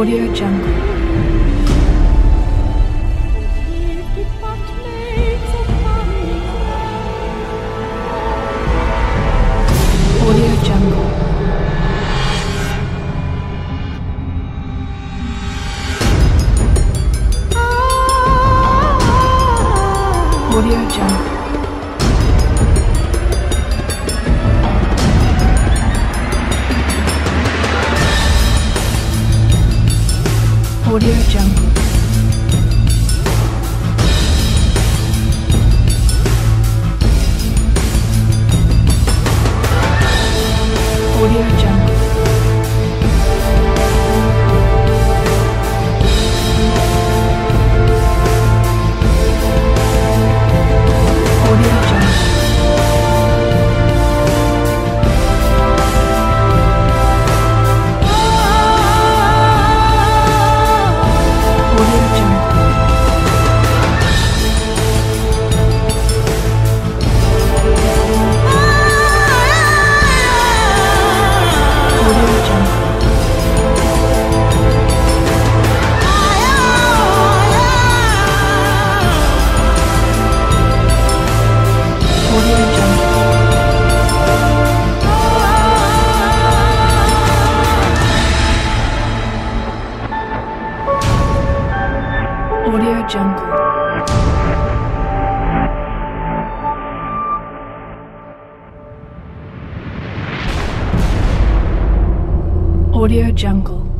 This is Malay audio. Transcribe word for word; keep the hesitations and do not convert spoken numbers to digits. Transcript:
Audio Jungle. Audio Jungle. Audio Jungle. Audio Jungle. Audio Jungle. Audio Jungle. Audio Jungle. Audio Jungle. Audio Jungle. Audio Jungle. Audio Jungle.